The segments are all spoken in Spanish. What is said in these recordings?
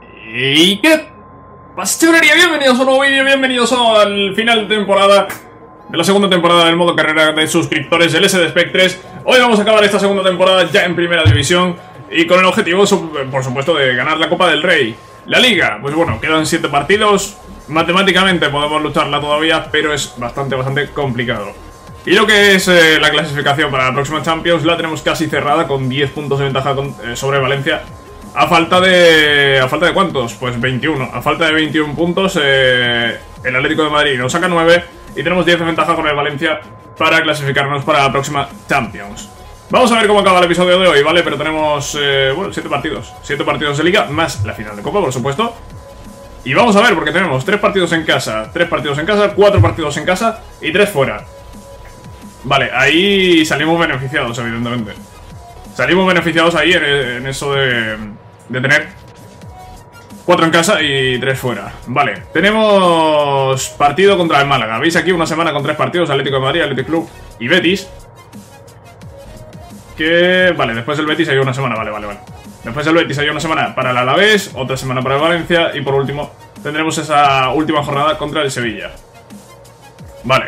¿Y qué pasa, chavalería? Bienvenidos a un nuevo vídeo, bienvenidos al final de temporada de la segunda temporada del modo carrera de suscriptores del SD Spectres. Hoy vamos a acabar esta segunda temporada ya en primera división y con el objetivo, por supuesto, de ganar la Copa del Rey. La Liga, pues bueno, quedan 7 partidos. Matemáticamente podemos lucharla todavía, pero es bastante complicado. Y lo que es la clasificación para la próxima Champions la tenemos casi cerrada con 10 puntos de ventaja sobre Valencia. A falta de ¿cuántos? Pues 21. A falta de 21 puntos, el Atlético de Madrid nos saca 9 y tenemos 10 de ventaja con el Valencia para clasificarnos para la próxima Champions. Vamos a ver cómo acaba el episodio de hoy, ¿vale? Pero tenemos, bueno, 7 partidos. 7 partidos de Liga, más la final de Copa, por supuesto. Y vamos a ver, porque tenemos 3 partidos en casa, 3 partidos en casa, 4 partidos en casa y 3 fuera. Vale, ahí salimos beneficiados, evidentemente. Salimos beneficiados ahí en eso de tener 4 en casa y 3 fuera. Vale, tenemos partido contra el Málaga. Veis aquí una semana con 3 partidos: Atlético de Madrid, Athletic Club y Betis. Que, vale, después del Betis hay una semana, vale. Después del Betis hay una semana para el Alavés, otra semana para el Valencia y por último tendremos esa última jornada contra el Sevilla. Vale.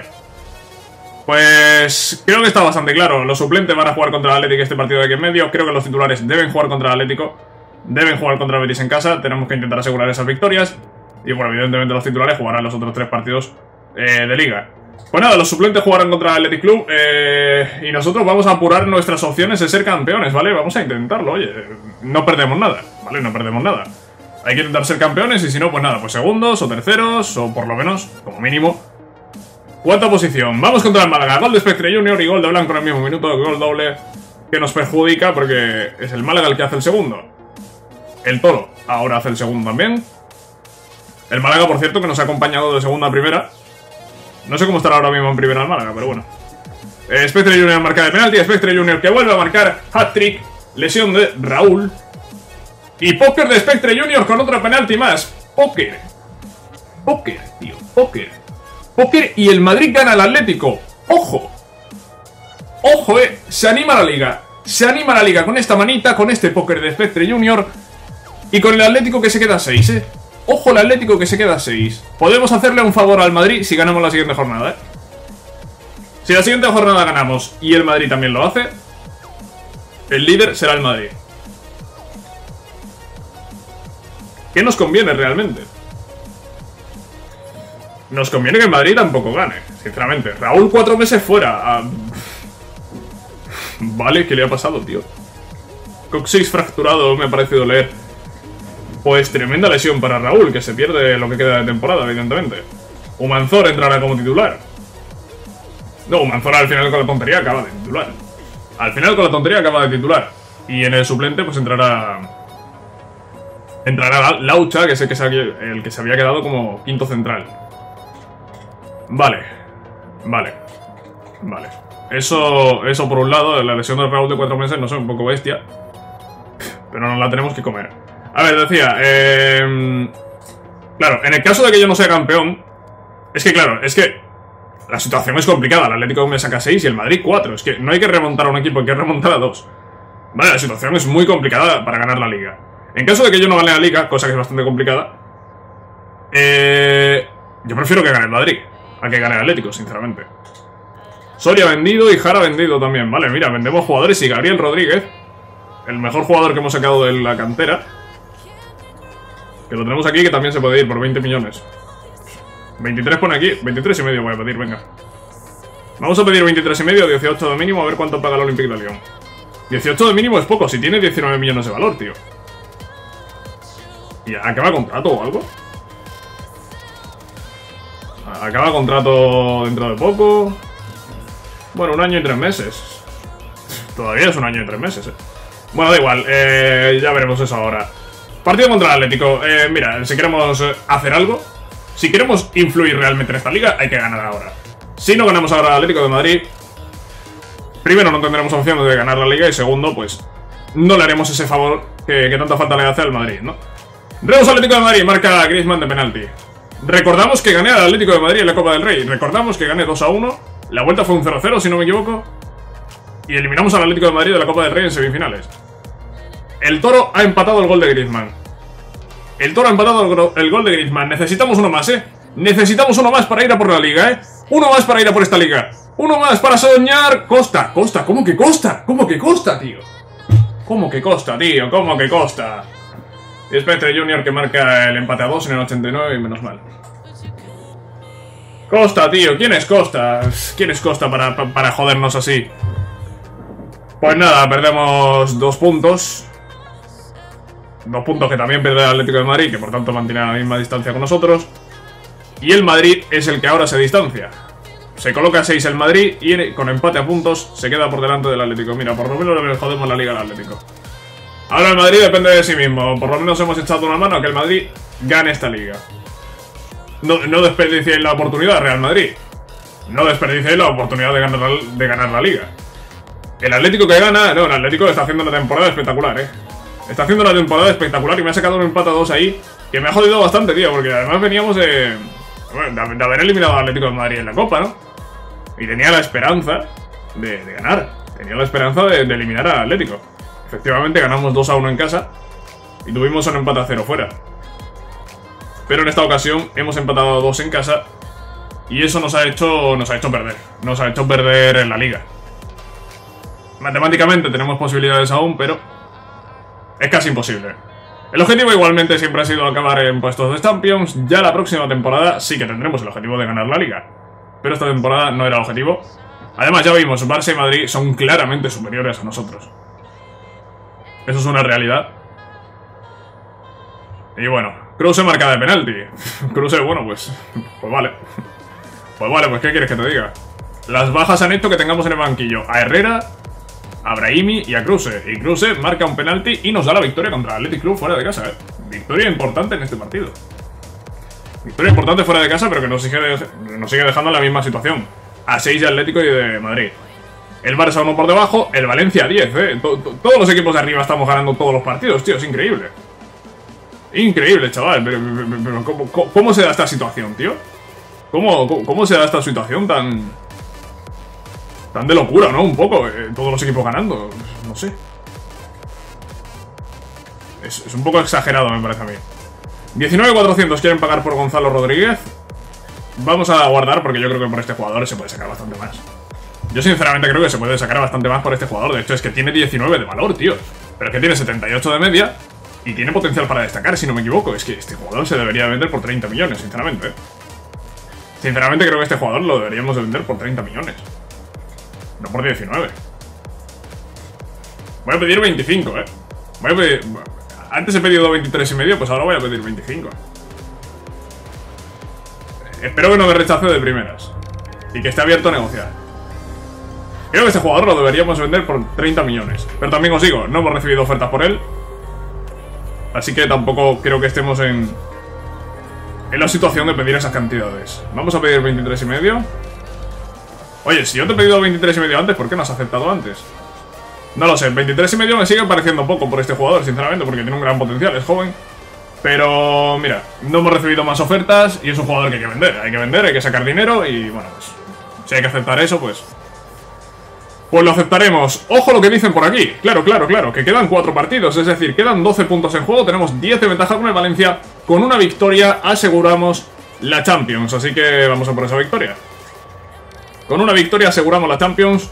Pues creo que está bastante claro. Los suplentes van a jugar contra el Atlético este partido de aquí en medio. Creo que los titulares deben jugar contra el Atlético. Deben jugar contra el Betis en casa. Tenemos que intentar asegurar esas victorias. Y bueno, evidentemente los titulares jugarán los otros 3 partidos de Liga. Pues nada, los suplentes jugarán contra el Athletic Club y nosotros vamos a apurar nuestras opciones de ser campeones, ¿vale? Vamos a intentarlo, oye. No perdemos nada, ¿vale? No perdemos nada. Hay que intentar ser campeones y si no, pues nada, pues segundos o terceros o por lo menos, como mínimo, 4ª posición. Vamos contra el Málaga. Gol de Spectre Junior y gol de Blanco en el mismo minuto. Gol doble que nos perjudica porque es el Málaga el que hace el segundo. El Toro ahora hace el segundo también. El Málaga, por cierto, que nos ha acompañado de segunda a primera. No sé cómo estará ahora mismo en primera el Málaga, pero bueno. Spectre Junior marca de penalti. Spectre Junior que vuelve a marcar hat-trick. Lesión de Raúl. Y póker de Spectre Junior con otro penalti más. Póker. Póker, tío. Póker. Póker y el Madrid gana al Atlético. ¡Ojo! ¡Ojo, Se anima la Liga. Se anima la Liga con esta manita, con este póker de Spectre Junior. Y con el Atlético que se queda a 6, Ojo el Atlético que se queda a 6. Podemos hacerle un favor al Madrid si ganamos la siguiente jornada, Si la siguiente jornada ganamos y el Madrid también lo hace, el líder será el Madrid. ¿Qué nos conviene realmente? Nos conviene que el Madrid tampoco gane, sinceramente. Raúl 4 meses fuera. Vale, ¿qué le ha pasado, tío? Coxis fracturado, me ha parecido leer. Pues tremenda lesión para Raúl, que se pierde lo que queda de temporada, evidentemente. Humanzor entrará como titular. No, Humanzor al final con la tontería acaba de titular. Al final con la tontería acaba de titular. Y en el suplente pues entrará Laucha, que es el que se había quedado como quinto central. Vale. Eso por un lado, la lesión de Raúl de 4 meses, no sé, un poco bestia. Pero nos la tenemos que comer. A ver, decía, claro, en el caso de que yo no sea campeón, es que la situación es complicada. El Atlético me saca 6 y el Madrid 4. Es que no hay que remontar a un equipo, hay que remontar a 2. Vale, la situación es muy complicada para ganar la Liga. En caso de que yo no gane la Liga, cosa que es bastante complicada, yo prefiero que gane el Madrid a que gane el Atlético, sinceramente. Soria vendido y Jara vendido también. Vale, mira, vendemos jugadores y Gabriel Rodríguez, el mejor jugador que hemos sacado de la cantera, que lo tenemos aquí, que también se puede ir por 20 millones. 23 pone aquí, 23 y medio voy a pedir, venga. Vamos a pedir 23 y medio, 18 de mínimo, a ver cuánto paga el Olympique de Lyon. 18 de mínimo es poco, si tiene 19 millones de valor, tío. ¿Y acaba contrato o algo? Acaba contrato dentro de poco. Bueno, 1 año y 3 meses. Todavía es 1 año y 3 meses, Bueno, da igual, ya veremos eso ahora. Partido contra el Atlético. Mira, si queremos hacer algo, si queremos influir realmente en esta liga, hay que ganar ahora. Si no ganamos ahora al Atlético de Madrid, primero no tendremos opción de ganar la liga y segundo, pues no le haremos ese favor que tanta falta le hace al Madrid, ¿no? Reus Atlético de Madrid, marca Griezmann de penalti. Recordamos que gané al Atlético de Madrid en la Copa del Rey. Recordamos que gané 2-1. La vuelta fue un 0-0, si no me equivoco. Y eliminamos al Atlético de Madrid de la Copa del Rey en semifinales. El Toro ha empatado el gol de Griezmann. El Toro ha empatado el gol de Griezmann. Necesitamos uno más, Necesitamos uno más para ir a por la liga, Uno más para ir a por esta liga. Uno más para soñar. Costa, ¿cómo que Costa? ¿Cómo que Costa, tío? ¿Cómo que Costa, tío? ¿Cómo que Costa? Y es Petre Junior que marca el empate a 2 en el 89 y menos mal. Costa, tío. ¿Quién es Costa? ¿Quién es Costa para jodernos así? Pues nada, perdemos 2 puntos. 2 puntos que también pierde el Atlético de Madrid, que por tanto mantiene la misma distancia con nosotros. Y el Madrid es el que ahora se distancia. Se coloca a 6 el Madrid y con empate a puntos se queda por delante del Atlético. Mira, por lo menos le jodemos la liga al Atlético. Ahora el Madrid depende de sí mismo. Por lo menos hemos echado una mano a que el Madrid gane esta liga. No desperdiciéis la oportunidad, Real Madrid. No desperdiciéis la oportunidad de ganar la liga. El Atlético que gana... No, el Atlético está haciendo una temporada espectacular, Está haciendo una temporada espectacular y me ha sacado un empate a 2 ahí que me ha jodido bastante, tío, porque además veníamos de haber eliminado al Atlético de Madrid en la Copa, ¿no? Y tenía la esperanza de ganar. Tenía la esperanza de eliminar al Atlético. Efectivamente ganamos 2-1 en casa y tuvimos un empate a 0 fuera. Pero en esta ocasión hemos empatado a 2 en casa y eso nos ha hecho perder. Nos ha hecho perder en la liga. Matemáticamente tenemos posibilidades aún, pero es casi imposible. El objetivo igualmente siempre ha sido acabar en puestos de Champions. Ya la próxima temporada sí que tendremos el objetivo de ganar la liga, pero esta temporada no era el objetivo. Además ya vimos, Barça y Madrid son claramente superiores a nosotros. Eso es una realidad. Y bueno, Kruse marca de penalti. Kruse, bueno, pues vale. Pues vale, pues ¿qué quieres que te diga? Las bajas han hecho que tengamos en el banquillo a Herrera, a Brahimi y a Kruse. Y Kruse marca un penalti y nos da la victoria contra el Athletic Club fuera de casa, Victoria importante en este partido. Victoria importante fuera de casa, pero que nos sigue dejando en la misma situación. A 6 de Atlético y de Madrid. El Barça 1 por debajo, el Valencia 10, Todos los equipos de arriba estamos ganando todos los partidos, tío, es increíble. Increíble, chaval. Pero ¿cómo se da esta situación, tío? ¿Cómo se da esta situación tan de locura, ¿no? Un poco, todos los equipos ganando. No sé. Es un poco exagerado, me parece a mí. 19.400 quieren pagar por Gonzalo Rodríguez. Vamos a guardar porque yo creo que por este jugador se puede sacar bastante más. Yo sinceramente creo que se puede sacar bastante más por este jugador. De hecho es que tiene 19 de valor, tío. Pero es que tiene 78 de media y tiene potencial para destacar, si no me equivoco. Es que este jugador se debería vender por 30 millones, sinceramente. Sinceramente creo que este jugador lo deberíamos de vender por 30 millones. No por 19. Voy a pedir 25, Voy a pedir... Antes he pedido 23,5, pues ahora voy a pedir 25. Espero que no me rechace de primeras y que esté abierto a negociar. Creo que este jugador lo deberíamos vender por 30 millones. Pero también os digo, no hemos recibido ofertas por él, así que tampoco creo que estemos en la situación de pedir esas cantidades. Vamos a pedir 23,5. Oye, si yo te he pedido 23,5 antes, ¿por qué no has aceptado antes? No lo sé, 23,5 me sigue pareciendo poco por este jugador, sinceramente, porque tiene un gran potencial, es joven. Pero, mira, no hemos recibido más ofertas y es un jugador que hay que vender. Hay que vender, hay que sacar dinero y, bueno, pues si hay que aceptar eso, pues lo aceptaremos. Ojo lo que dicen por aquí. Claro, que quedan 4 partidos, es decir, quedan 12 puntos en juego. Tenemos 10 de ventaja con el Valencia. Con una victoria aseguramos la Champions, así que vamos a por esa victoria. Con una victoria aseguramos la Champions.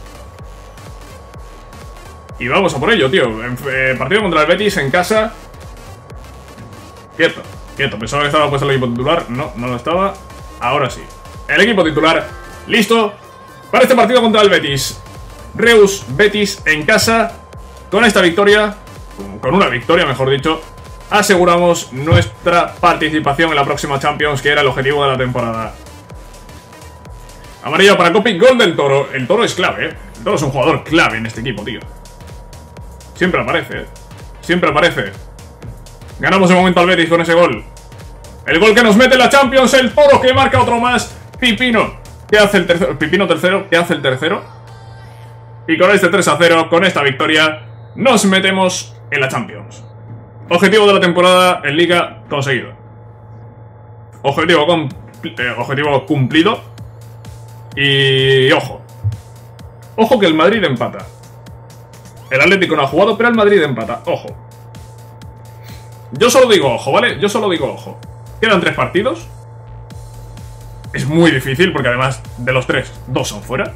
Y vamos a por ello, tío. Partido contra el Betis en casa. Quieto. Pensaba que estaba puesto el equipo titular. No lo estaba. Ahora sí. El equipo titular listo para este partido contra el Betis. Reus Betis en casa. Con esta victoria, con una victoria mejor dicho, aseguramos nuestra participación en la próxima Champions, que era el objetivo de la temporada. Amarilla para Copi, gol del Toro. El Toro es clave, El Toro es un jugador clave en este equipo, tío. Siempre aparece, Siempre aparece. Ganamos de momento al Betis con ese gol. El gol que nos mete en la Champions. El Toro que marca otro más. Pipino, que hace el tercero. Pipino tercero, que hace el tercero. Y con este 3-0, con esta victoria, nos metemos en la Champions. Objetivo de la temporada en Liga conseguido. Objetivo cumplido. Y ojo. Ojo que el Madrid empata. El Atlético no ha jugado, pero el Madrid empata. Ojo. Yo solo digo ojo, ¿vale? Yo solo digo ojo. Quedan 3 partidos. Es muy difícil porque además de los 3, 2 son fuera.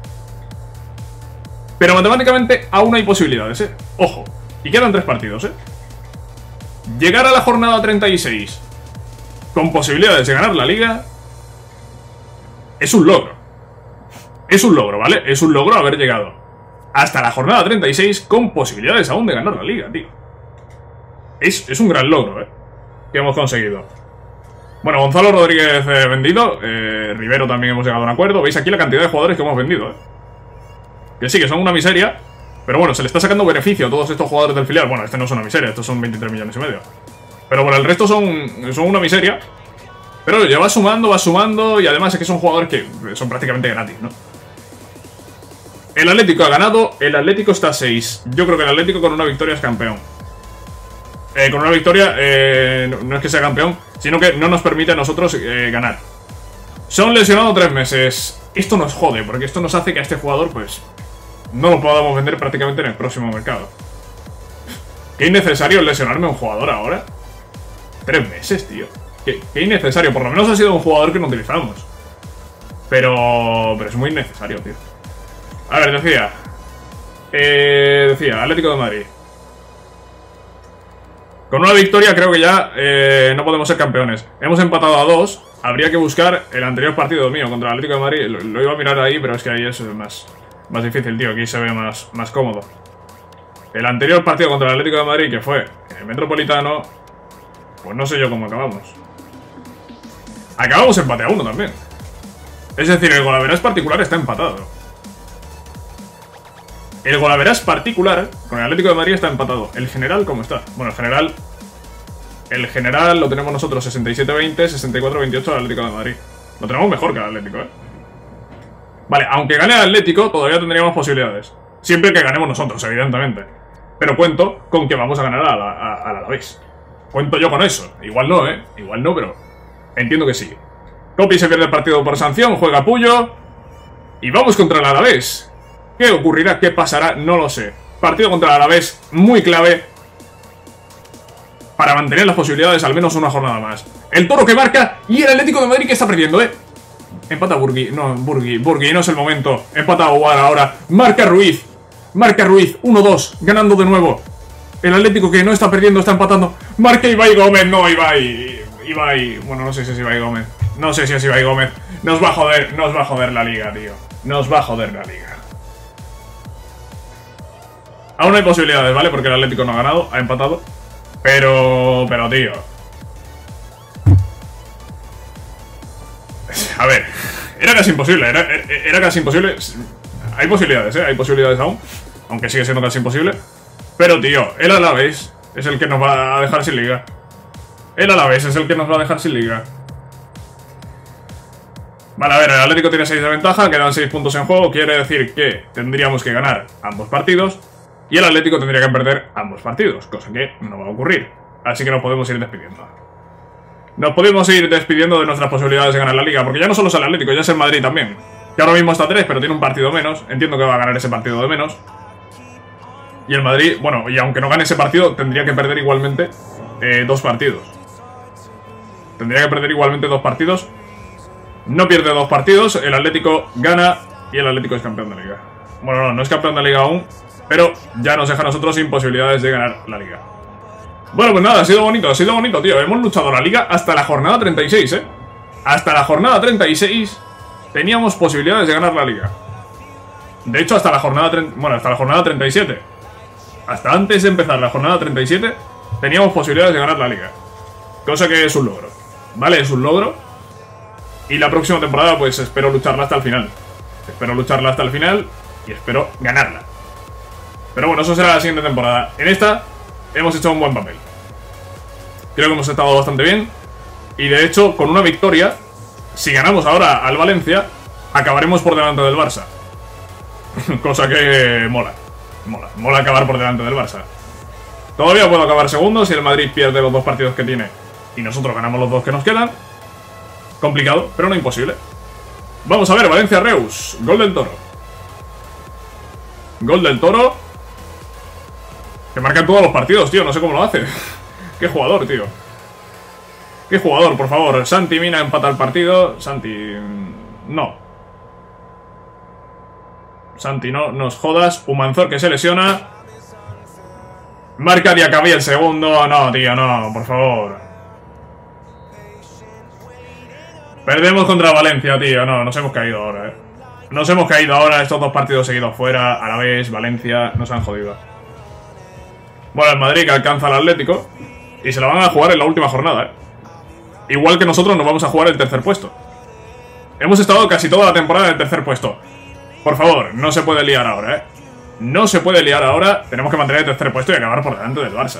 Pero matemáticamente aún hay posibilidades, ¿eh? Ojo. Y quedan 3 partidos, ¿eh? Llegar a la jornada 36 con posibilidades de ganar la liga es un logro. Es un logro, ¿vale? Es un logro haber llegado hasta la jornada 36 con posibilidades aún de ganar la liga, tío. Es un gran logro, ¿eh? Que hemos conseguido. Bueno, Gonzalo Rodríguez vendido. Rivero también hemos llegado a un acuerdo. Veis aquí la cantidad de jugadores que hemos vendido, ¿eh? Que sí, que son una miseria. Pero bueno, se le está sacando beneficio a todos estos jugadores del filial. Bueno, este no es una miseria, estos son 23 millones y medio. Pero bueno, el resto son una miseria. Pero ya va sumando. Y además es que son jugadores que son prácticamente gratis, ¿no? El Atlético ha ganado. El Atlético está a 6. Yo creo que el Atlético con una victoria es campeón. Con una victoria no es que sea campeón, sino que no nos permite a nosotros ganar. Se han lesionado 3 meses. Esto nos jode, porque esto nos hace que a este jugador, pues, no lo podamos vender prácticamente en el próximo mercado. Qué innecesario lesionarme a un jugador ahora. 3 meses, tío. Qué innecesario. Por lo menos ha sido un jugador que no utilizamos. Pero es muy innecesario, tío. A ver, decía, Atlético de Madrid. Con una victoria creo que ya no podemos ser campeones. Hemos empatado a 2. Habría que buscar el anterior partido mío contra el Atlético de Madrid. Lo iba a mirar ahí, pero es que ahí es más difícil, tío. Aquí se ve más cómodo. El anterior partido contra el Atlético de Madrid, que fue en el Metropolitano, pues no sé yo cómo acabamos. Acabamos empate a 1 también. Es decir, el golaveras particular está empatado. El golaveras particular con el Atlético de Madrid está empatado. ¿El general cómo está? Bueno, el general lo tenemos nosotros 67-20, 64-28 al Atlético de Madrid. Lo tenemos mejor que el Atlético, ¿eh? Vale, aunque gane el Atlético, todavía tendríamos posibilidades. Siempre que ganemos nosotros, evidentemente. Pero cuento con que vamos a ganar al Alavés. Cuento yo con eso. Igual no, ¿eh? Igual no, pero entiendo que sí. Copi se pierde el partido por sanción, juega Puyo. Y vamos contra el Alavés. ¿Qué ocurrirá? ¿Qué pasará? No lo sé. Partido contra el Alavés muy clave para mantener las posibilidades al menos una jornada más. El Toro que marca y el Atlético de Madrid que está perdiendo, ¿eh? Empata Burgui. No, Burgui no es el momento. Empata Aguar ahora. Marca Ruiz. 1-2. Ganando de nuevo. El Atlético que no está perdiendo, está empatando. Marca Ibai Gómez. No, Ibai. Bueno, no sé si es Ibai Gómez. No sé si es Ibai Gómez. Nos va a joder la liga, tío. Nos va a joder la liga. Aún hay posibilidades, ¿vale? Porque el Atlético no ha ganado, ha empatado. Pero tío. A ver, era casi imposible, era casi imposible. Hay posibilidades, hay posibilidades aún. Aunque sigue siendo casi imposible. Pero tío, el Alavés es el que nos va a dejar sin liga. El Alavés es el que nos va a dejar sin liga. Vale, a ver, el Atlético tiene 6 de ventaja, quedan 6 puntos en juego. Quiere decir que tendríamos que ganar ambos partidos y el Atlético tendría que perder ambos partidos, cosa que no va a ocurrir. Así que nos podemos ir despidiendo. Nos podemos ir despidiendo de nuestras posibilidades de ganar la liga, porque ya no solo es el Atlético, ya es el Madrid también. Que ahora mismo está a 3, pero tiene un partido menos. Entiendo que va a ganar ese partido de menos. Y el Madrid, bueno, y aunque no gane ese partido, tendría que perder igualmente 2 partidos. Tendría que perder igualmente 2 partidos. No pierde 2 partidos, el Atlético gana y el Atlético es campeón de liga. Bueno, no es campeón de liga aún, pero ya nos deja a nosotros sin posibilidades de ganar la liga. Bueno, pues nada, ha sido bonito, tío. Hemos luchado la liga hasta la jornada 36, ¿eh? Hasta la jornada 36 teníamos posibilidades de ganar la liga. De hecho, hasta la jornada 37. Hasta antes de empezar la jornada 37 teníamos posibilidades de ganar la liga. Cosa que es un logro, ¿vale? Es un logro. Y la próxima temporada, pues espero lucharla hasta el final. Espero lucharla hasta el final y espero ganarla. Pero bueno, eso será la siguiente temporada. En esta hemos hecho un buen papel. Creo que hemos estado bastante bien. Y de hecho, con una victoria, si ganamos ahora al Valencia, acabaremos por delante del Barça. Cosa que mola. Mola acabar por delante del Barça. Todavía puedo acabar segundo si el Madrid pierde los 2 partidos que tiene y nosotros ganamos los 2 que nos quedan. Complicado, pero no imposible. Vamos a ver, Valencia-Reus. Gol del Toro. Gol del Toro. Que marca en todos los partidos, tío. No sé cómo lo hace. Qué jugador, tío. Qué jugador, por favor. Santi Mina empata el partido. Santi... no. Santi, no nos jodas. Humanzor que se lesiona. Marca Diacabí el segundo. No, tío, no, por favor. Perdemos contra Valencia, tío. No, nos hemos caído ahora, Nos hemos caído ahora. Estos dos partidos seguidos fuera. A la vez, Valencia. Nos han jodido. Bueno, el Madrid que alcanza al Atlético. Y se la van a jugar en la última jornada, Igual que nosotros nos vamos a jugar el tercer puesto. Hemos estado casi toda la temporada en el tercer puesto. Por favor, no se puede liar ahora, No se puede liar ahora. Tenemos que mantener el tercer puesto y acabar por delante del Barça.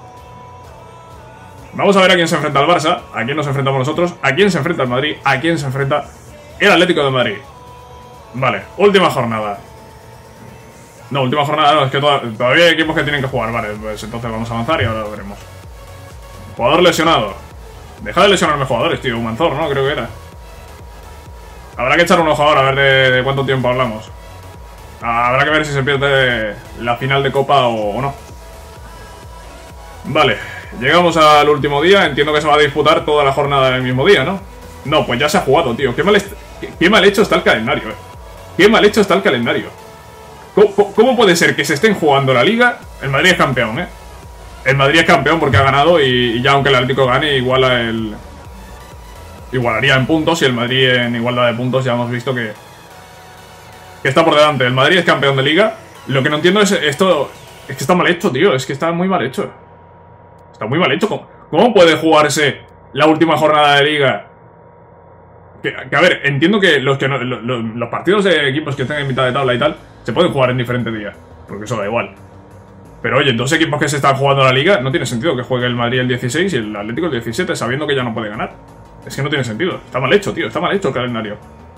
Vamos a ver a quién se enfrenta el Barça. A quién nos enfrentamos nosotros. A quién se enfrenta el Madrid. A quién se enfrenta el Atlético de Madrid. Vale, última jornada. No, última jornada no, es que todavía hay equipos que tienen que jugar. Vale, pues entonces vamos a avanzar y ahora lo veremos. Jugador lesionado. Deja de lesionarme jugadores, tío. Humanzor, ¿no? Creo que era. Habrá que echar un ojo ahora a ver de cuánto tiempo hablamos. Habrá que ver si se pierde la final de Copa o no. Vale, llegamos al último día. Entiendo que se va a disputar toda la jornada en el mismo día, ¿no? No, pues ya se ha jugado, tío. Qué mal hecho está el calendario, Qué mal hecho está el calendario. ¿Cómo puede ser que se estén jugando la Liga? El Madrid es campeón, El Madrid es campeón porque ha ganado y ya aunque el Atlético gane, igualaría en puntos. Y el Madrid en igualdad de puntos ya hemos visto que está por delante. El Madrid es campeón de Liga. Lo que no entiendo es esto. Es que está mal hecho, tío. Es que está muy mal hecho. Está muy mal hecho. ¿Cómo puede jugarse la última jornada de Liga? Que a ver, entiendo que los partidos de equipos que estén en mitad de tabla y tal se pueden jugar en diferentes días, porque eso da igual. Pero oye, dos equipos que se están jugando la Liga, no tiene sentido que juegue el Madrid el 16 y el Atlético el 17 sabiendo que ya no puede ganar. Es que no tiene sentido. Está mal hecho, tío. Está mal hecho el calendario.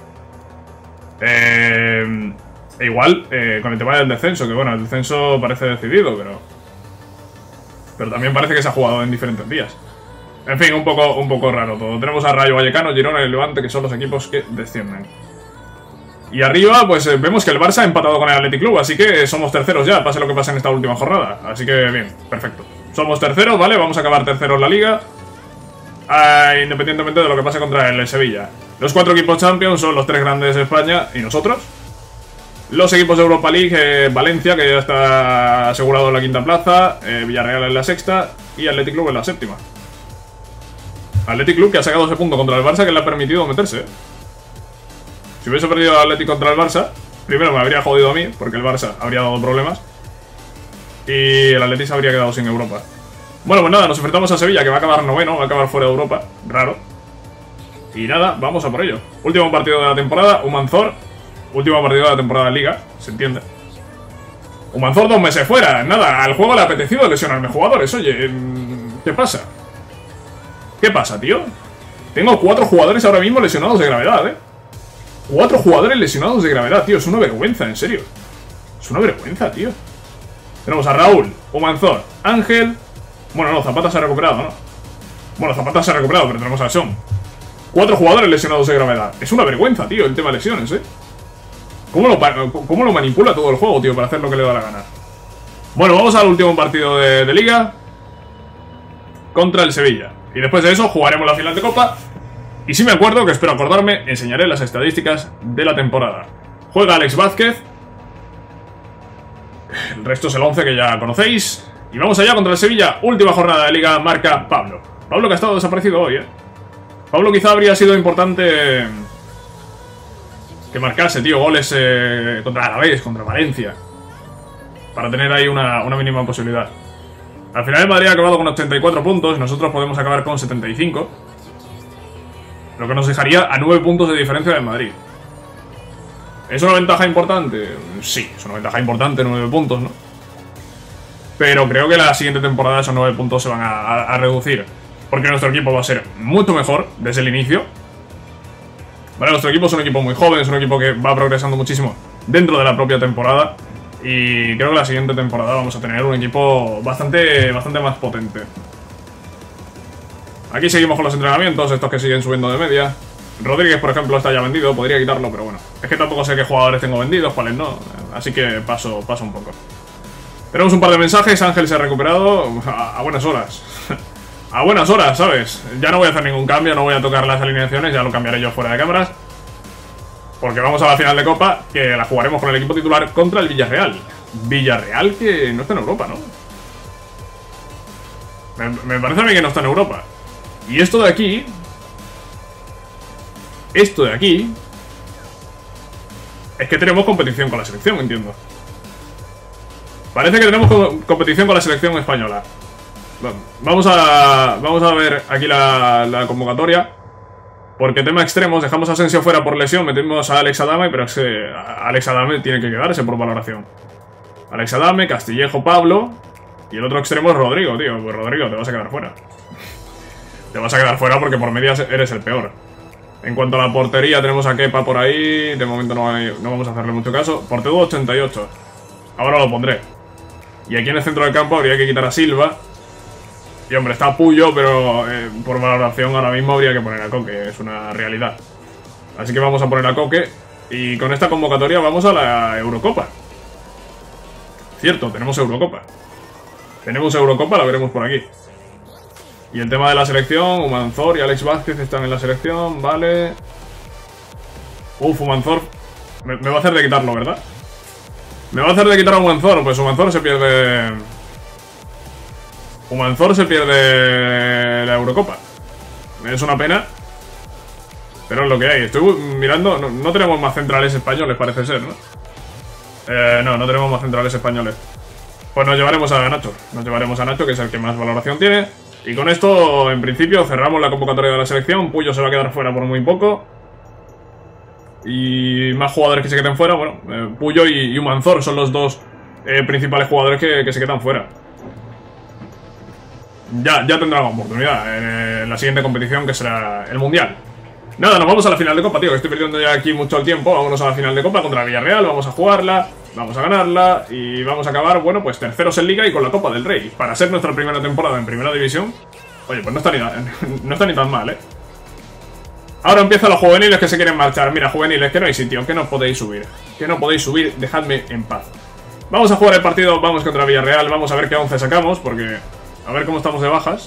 Igual, con el tema del descenso, que bueno, el descenso parece decidido, pero también parece que se ha jugado en diferentes días. En fin, un poco raro todo. Tenemos a Rayo Vallecano, Girona y Levante, que son los equipos que descienden. Y arriba, pues vemos que el Barça ha empatado con el Athletic Club, así que somos terceros ya, pase lo que pase en esta última jornada. Así que bien, perfecto. Somos terceros, ¿vale? Vamos a acabar terceros en la Liga, independientemente de lo que pase contra el Sevilla. Los 4 equipos Champions son los 3 grandes de España y nosotros. Los equipos de Europa League, Valencia, que ya está asegurado en la 5ª plaza, Villarreal en la 6ª y Athletic Club en la 7ª. Athletic Club que ha sacado ese punto contra el Barça que le ha permitido meterse. Si hubiese perdido el Athletic contra el Barça, primero me habría jodido a mí, porque el Barça habría dado problemas, y el Athletic se habría quedado sin Europa. Bueno, pues nada, nos enfrentamos a Sevilla, que va a acabar noveno, va a acabar fuera de Europa. Raro. Y nada, vamos a por ello. Último partido de la temporada, Humanzor. Último partido de la temporada de Liga, se entiende. Humanzor 2 meses fuera. Nada, al juego le ha apetecido lesionarme jugadores. Oye, ¿qué pasa? ¿Qué pasa, tío? Tengo 4 jugadores ahora mismo lesionados de gravedad, 4 jugadores lesionados de gravedad, tío. Es una vergüenza, en serio. Es una vergüenza, tío. Tenemos a Raúl, Humanzor, Ángel. Bueno, no, Zapata se ha recuperado, ¿no? Bueno, Zapata se ha recuperado, pero tenemos a Son. 4 jugadores lesionados de gravedad. Es una vergüenza, tío, el tema de lesiones, ¿Cómo lo manipula todo el juego, tío, para hacer lo que le da la gana? Bueno, vamos al último partido de Liga contra el Sevilla. Y después de eso jugaremos la final de Copa. Y si me acuerdo, que espero acordarme, enseñaré las estadísticas de la temporada. Juega Alex Vázquez. El resto es el 11 que ya conocéis. Y vamos allá contra el Sevilla. Última jornada de Liga, marca Pablo. Pablo que ha estado desaparecido hoy, Pablo quizá habría sido importante que marcase, tío, goles contra Alavés, contra Valencia, para tener ahí una mínima posibilidad. Al final el Madrid ha acabado con 84 puntos, nosotros podemos acabar con 75, lo que nos dejaría a 9 puntos de diferencia del Madrid. ¿Es una ventaja importante? Sí, es una ventaja importante, 9 puntos, ¿no? Pero creo que la siguiente temporada esos 9 puntos se van a reducir, porque nuestro equipo va a ser mucho mejor desde el inicio. Vale, nuestro equipo es un equipo muy joven, es un equipo que va progresando muchísimo dentro de la propia temporada. Y creo que la siguiente temporada vamos a tener un equipo bastante más potente. Aquí seguimos con los entrenamientos, estos que siguen subiendo de media. Rodríguez, por ejemplo, está ya vendido, podría quitarlo, pero bueno. Es que tampoco sé qué jugadores tengo vendidos, cuáles no. Así que paso un poco. Tenemos un par de mensajes, Ángel se ha recuperado a buenas horas. a buenas horas, ¿sabes? Ya no voy a hacer ningún cambio, no voy a tocar las alineaciones, ya lo cambiaré yo fuera de cámaras. Porque vamos a la final de Copa, que la jugaremos con el equipo titular contra el Villarreal. Villarreal que no está en Europa, ¿no? Me parece a mí que no está en Europa. Y esto de aquí... Esto de aquí... Es que tenemos competición con la selección, entiendo. Parece que tenemos competición con la selección española. Vamos a ver aquí la convocatoria. Porque tema extremos, dejamos a Asensio fuera por lesión, metemos a Alex Adame, pero es que Alex Adame tiene que quedarse por valoración. Alex Adame, Castillejo, Pablo. Y el otro extremo es Rodrigo, tío. Pues Rodrigo, te vas a quedar fuera. Te vas a quedar fuera porque por medias eres el peor. En cuanto a la portería, tenemos a Kepa por ahí. De momento no vamos a hacerle mucho caso. Portero 88. Ahora lo pondré. Y aquí en el centro del campo habría que quitar a Silva. Y hombre, está Puyo, pero por valoración ahora mismo habría que poner a Coque, es una realidad. Así que vamos a poner a Coque. Y con esta convocatoria vamos a la Eurocopa. Cierto, tenemos Eurocopa. Tenemos Eurocopa, la veremos por aquí. Y el tema de la selección, Humanzor y Alex Vázquez están en la selección, vale. Humanzor me va a hacer de quitarlo, ¿verdad? Me va a hacer de quitar a Humanzor, pues Humanzor se pierde... Humanzor se pierde la Eurocopa. Es una pena. Pero es lo que hay. Estoy mirando... No tenemos más centrales españoles, parece ser, ¿no? No tenemos más centrales españoles. Pues nos llevaremos a Nacho. Nos llevaremos a Nacho, que es el que más valoración tiene. Y con esto, en principio, cerramos la convocatoria de la selección. Puyo se va a quedar fuera por muy poco. Y más jugadores que se queden fuera. Bueno, Puyo y Humanzor son los dos principales jugadores que se quedan fuera. Ya tendrán oportunidad en la siguiente competición, que será el Mundial. Nada, nos vamos a la final de Copa, tío, que estoy perdiendo ya aquí mucho el tiempo. Vámonos a la final de Copa contra el Villarreal, vamos a jugarla, vamos a ganarla y vamos a acabar, bueno, pues terceros en Liga y con la Copa del Rey. Para ser nuestra primera temporada en Primera División, oye, pues no está ni tan mal, ¿eh? Ahora empiezan los juveniles que se quieren marchar. Mira, juveniles, que no hay sitio, que no podéis subir. Que no podéis subir, dejadme en paz. Vamos a jugar el partido, vamos contra Villarreal, vamos a ver qué 11 sacamos, porque... A ver cómo estamos de bajas.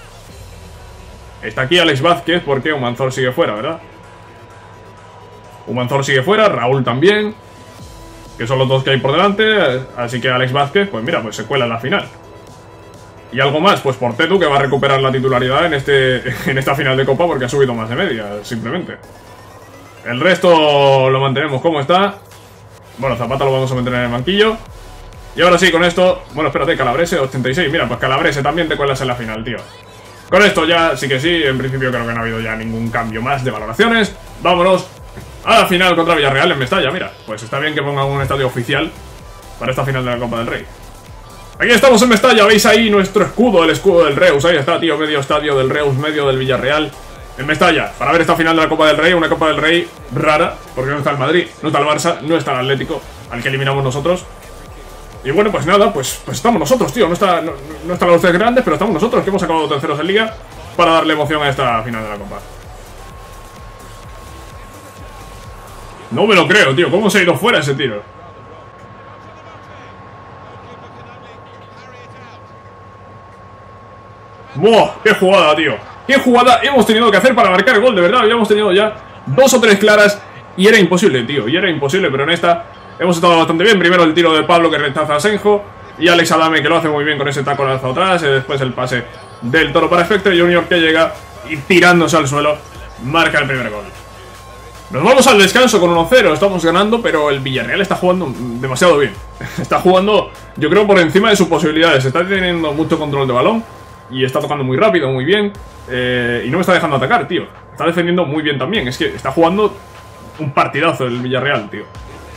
Está aquí Alex Vázquez porque Humanzor sigue fuera, ¿verdad? Humanzor sigue fuera, Raúl también, que son los dos que hay por delante. Así que Alex Vázquez, pues mira, pues se cuela en la final. Y algo más, pues Portetu, que va a recuperar la titularidad en esta final de Copa porque ha subido más de media, simplemente. El resto lo mantenemos como está. Bueno, Zapata lo vamos a meter en el banquillo. Y ahora sí, con esto... Bueno, espérate, Calabrese 86. Mira, pues Calabrese también te cuelas en la final, tío. Con esto ya sí que sí. En principio creo que no ha habido ya ningún cambio más de valoraciones. Vámonos a la final contra Villarreal en Mestalla. Mira, pues está bien que pongan un estadio oficial para esta final de la Copa del Rey. Aquí estamos en Mestalla. ¿Veis ahí nuestro escudo? El escudo del Reus. Ahí está, tío. Medio estadio del Reus, medio del Villarreal. En Mestalla, para ver esta final de la Copa del Rey. Una Copa del Rey rara, porque no está el Madrid, no está el Barça, no está el Atlético, al que eliminamos nosotros. Y bueno, pues nada, pues estamos nosotros, tío. No están los tres grandes, pero estamos nosotros, que hemos acabado terceros en Liga, para darle emoción a esta final de la Copa. No me lo creo, tío. ¿Cómo se ha ido fuera ese tiro? ¡Buah! ¡Qué jugada, tío! ¡Qué jugada hemos tenido que hacer para marcar el gol! De verdad, habíamos tenido ya 2 o 3 claras y era imposible, tío. Y era imposible, pero en esta... Hemos estado bastante bien. Primero el tiro de Pablo que rechaza a Senjo. Y Alex Adame que lo hace muy bien con ese taconazo atrás. Y después el pase del Toro para Spectre Junior que llega y tirándose al suelo marca el primer gol. Nos vamos al descanso con 1-0. Estamos ganando, pero el Villarreal está jugando demasiado bien. Está jugando, yo creo, por encima de sus posibilidades. Está teniendo mucho control de balón. Y está tocando muy rápido, muy bien. Y no me está dejando atacar, tío. Está defendiendo muy bien también. Es que está jugando un partidazo el Villarreal, tío.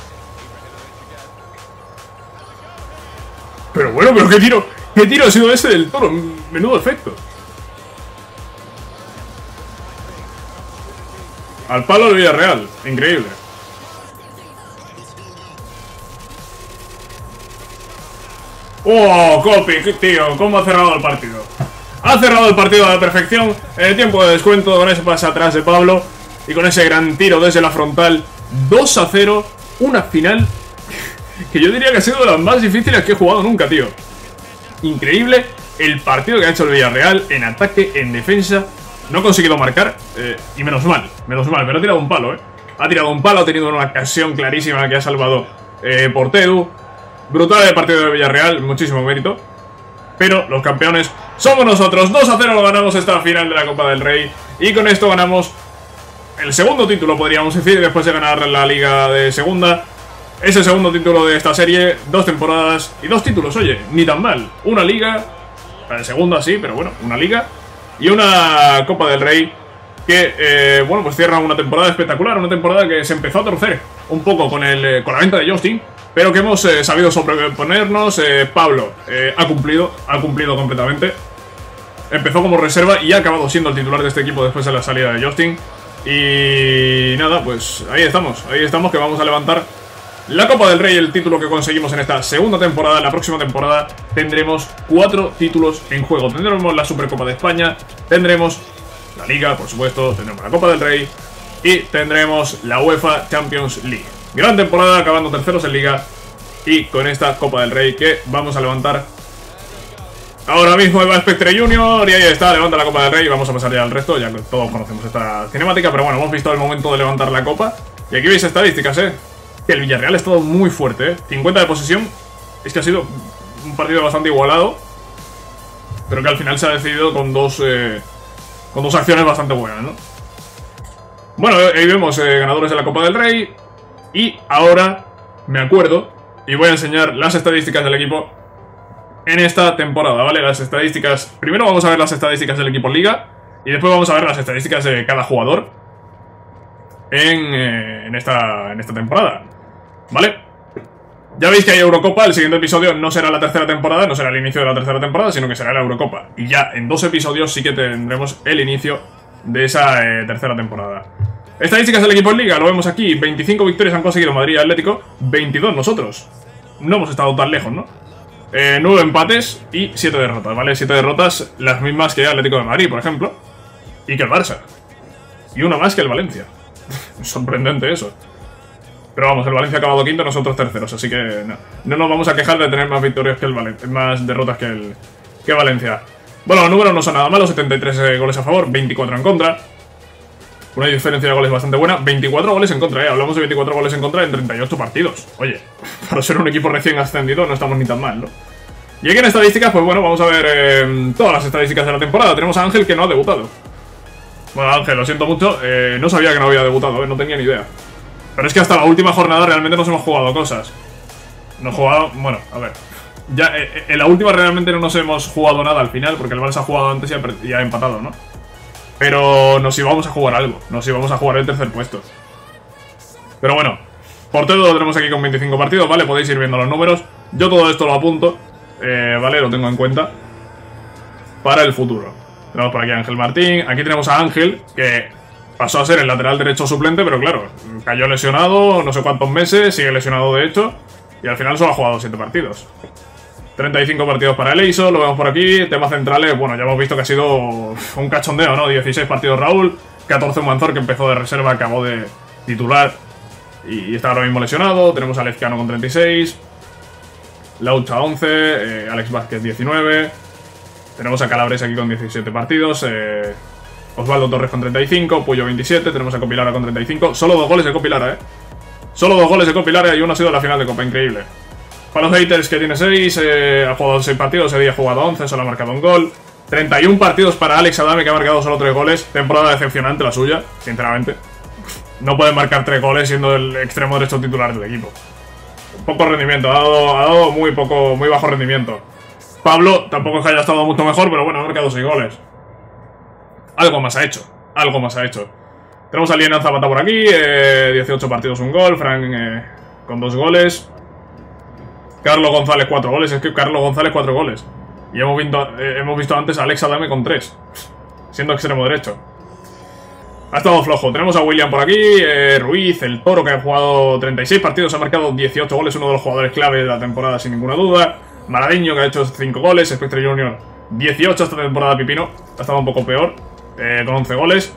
Pero bueno, pero qué tiro ha sido ese del Toro. Menudo efecto. Al palo del Villarreal. Increíble. ¡Oh, Copic, tío! ¿Cómo ha cerrado el partido? Ha cerrado el partido a la perfección. En el tiempo de descuento, con ese pase atrás de Pablo. Y con ese gran tiro desde la frontal. 2-0. Una final que yo diría que ha sido de las más difíciles que he jugado nunca, tío. Increíble el partido que ha hecho el Villarreal en ataque, en defensa. No ha conseguido marcar, y menos mal, pero ha tirado un palo, Ha tirado un palo, ha tenido una ocasión clarísima que ha salvado Portedu. Brutal el partido del Villarreal, muchísimo mérito. Pero los campeones somos nosotros. 2-0 lo ganamos esta final de la Copa del Rey. Y con esto ganamos el segundo título, podríamos decir, después de ganar la Liga de Segunda. Es el segundo título de esta serie, 2 temporadas y 2 títulos, oye, ni tan mal. Una Liga, la de Segunda sí, pero bueno, una Liga. Y una Copa del Rey que, bueno, pues cierra una temporada espectacular. Una temporada que se empezó a torcer un poco con la venta de Justin, pero que hemos sabido sobreponernos. Pablo ha cumplido completamente. Empezó como reserva y ha acabado siendo el titular de este equipo después de la salida de Justin. Y nada, pues ahí estamos que vamos a levantar la Copa del Rey, el título que conseguimos en esta segunda temporada. La próxima temporada tendremos 4 títulos en juego. Tendremos la Supercopa de España, tendremos la Liga, por supuesto, tendremos la Copa del Rey y tendremos la UEFA Champions League. Gran temporada, acabando terceros en Liga y con esta Copa del Rey que vamos a levantar ahora mismo. El Spectre Junior y ahí está, levanta la Copa del Rey. Vamos a pasar ya al resto, ya que todos conocemos esta cinemática, pero bueno, hemos visto el momento de levantar la Copa. Y aquí veis estadísticas, que el Villarreal ha estado muy fuerte, 50 de posesión. Es que ha sido un partido bastante igualado, pero que al final se ha decidido con dos acciones bastante buenas, ¿no? Bueno, ahí vemos ganadores de la Copa del Rey. Y ahora me acuerdo y voy a enseñar las estadísticas del equipo en esta temporada, ¿vale? Las estadísticas... Primero vamos a ver las estadísticas del equipo Liga y después vamos a ver las estadísticas de cada jugador en esta temporada, ¿vale? Ya veis que hay Eurocopa. El siguiente episodio no será la tercera temporada, no será el inicio de la tercera temporada, sino que será la Eurocopa. Y ya en 2 episodios sí que tendremos el inicio de esa tercera temporada. Estadísticas del equipo en Liga, lo vemos aquí. 25 victorias han conseguido Madrid y Atlético, 22 nosotros. No hemos estado tan lejos, ¿no? 9 empates y 7 derrotas, ¿vale? 7 derrotas, las mismas que Atlético de Madrid, por ejemplo. Y que el Barça. Y una más que el Valencia. Sorprendente eso. Pero vamos, el Valencia ha acabado quinto, nosotros terceros. Así que no nos vamos a quejar de tener más victorias que el Valencia, más derrotas que Valencia. Bueno, los números no son nada malos. 73 goles a favor, 24 en contra. Una diferencia de goles bastante buena. 24 goles en contra, hablamos de 24 goles en contra en 38 partidos. Oye, para ser un equipo recién ascendido no estamos ni tan mal, ¿no? Y aquí en estadísticas, pues bueno, vamos a ver todas las estadísticas de la temporada. Tenemos a Ángel, que no ha debutado. Bueno, Ángel, lo siento mucho, no sabía que no había debutado, no tenía ni idea. Pero es que hasta la última jornada realmente nos hemos jugado cosas. No he jugado, bueno, a ver. Ya en la última realmente no nos hemos jugado nada al final, porque el Barça ha jugado antes y ha empatado, ¿no? Pero nos íbamos a jugar algo, nos íbamos a jugar el tercer puesto. Pero bueno, Portedu lo tenemos aquí con 25 partidos, ¿vale? Podéis ir viendo los números. Yo todo esto lo apunto, ¿vale? Lo tengo en cuenta para el futuro. Tenemos por aquí a Ángel Martín. Aquí tenemos a Ángel, que pasó a ser el lateral derecho suplente, pero claro, cayó lesionado no sé cuántos meses, sigue lesionado de hecho, y al final solo ha jugado 7 partidos. 35 partidos para el EISO, lo vemos por aquí. Temas centrales, bueno, ya hemos visto que ha sido un cachondeo, ¿no? 16 partidos Raúl, 14 Manzor, que empezó de reserva, acabó de titular y está ahora mismo lesionado. Tenemos a Lezcano con 36, Laucha 11, Alex Vázquez 19. Tenemos a Calabres aquí con 17 partidos, Osvaldo Torres con 35, Puyo 27, tenemos a Copilara con 35. Solo 2 goles de Copilara, Solo 2 goles de Copilara y uno ha sido la final de Copa, increíble. Para los haters, que tiene 6, ha jugado 6 partidos, ese día ha jugado 11, solo ha marcado un gol. 31 partidos para Alex Adame, que ha marcado solo 3 goles. Temporada decepcionante la suya, sinceramente. No puede marcar 3 goles siendo el extremo derecho titular del equipo. Poco rendimiento, ha dado muy bajo rendimiento. Pablo tampoco es que haya estado mucho mejor, pero bueno, ha marcado 6 goles. Algo más ha hecho, Tenemos a Lienán Zapata por aquí, 18 partidos, un gol. Fran con 2 goles. Carlos González 4 goles, es que Carlos González 4 goles. Y hemos visto antes a Alex Adame con 3, siendo extremo derecho. Ha estado flojo. Tenemos a William por aquí, Ruiz, el Toro, que ha jugado 36 partidos, ha marcado 18 goles, uno de los jugadores clave de la temporada sin ninguna duda. Maradiño, que ha hecho 5 goles, Spectre Junior 18 esta temporada. Pipino ha estado un poco peor, con 11 goles.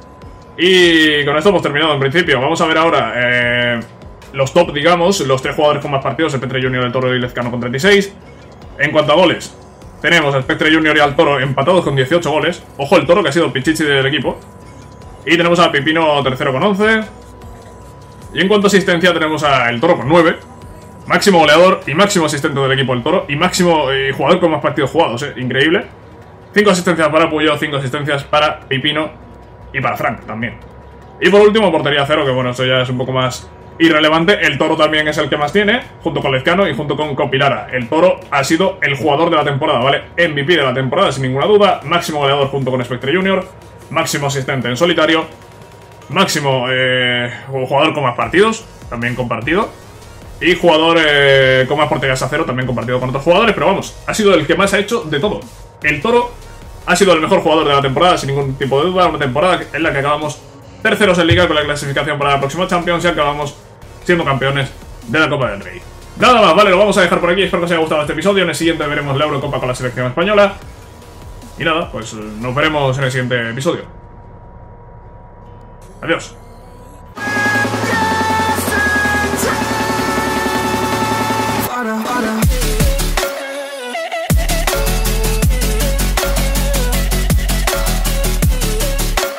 Y con esto hemos terminado en principio. Vamos a ver ahora los top, digamos, los 3 jugadores con más partidos, Spectre Junior, el Toro y Lezcano con 36. En cuanto a goles, tenemos a Spectre Junior y al Toro empatados con 18 goles. Ojo, el Toro que ha sido el pichichi del equipo. Y tenemos a Pipino tercero con 11. Y en cuanto a asistencia tenemos a el Toro con 9. Máximo goleador y máximo asistente del equipo el Toro. Y máximo jugador con más partidos jugados, increíble. 5 asistencias para Puyol, 5 asistencias para Pipino y para Frank también. Y por último, portería cero, que bueno, eso ya es un poco más irrelevante. El Toro también es el que más tiene, junto con Lezcano y junto con Copilara. El Toro ha sido el jugador de la temporada, ¿vale? MVP de la temporada, sin ninguna duda. Máximo goleador junto con Spectre Junior. Máximo asistente en solitario. Máximo jugador con más partidos, también compartido. Y jugador con más porterías a cero, también compartido con otros jugadores. Pero vamos, ha sido el que más ha hecho de todo. El Toro ha sido el mejor jugador de la temporada, sin ningún tipo de duda. Una temporada en la que acabamos terceros en Liga con la clasificación para la próxima Champions y acabamos siendo campeones de la Copa del Rey. Nada más, vale, lo vamos a dejar por aquí. Espero que os haya gustado este episodio. En el siguiente veremos la Eurocopa con la selección española. Y nada, pues nos veremos en el siguiente episodio. Adiós.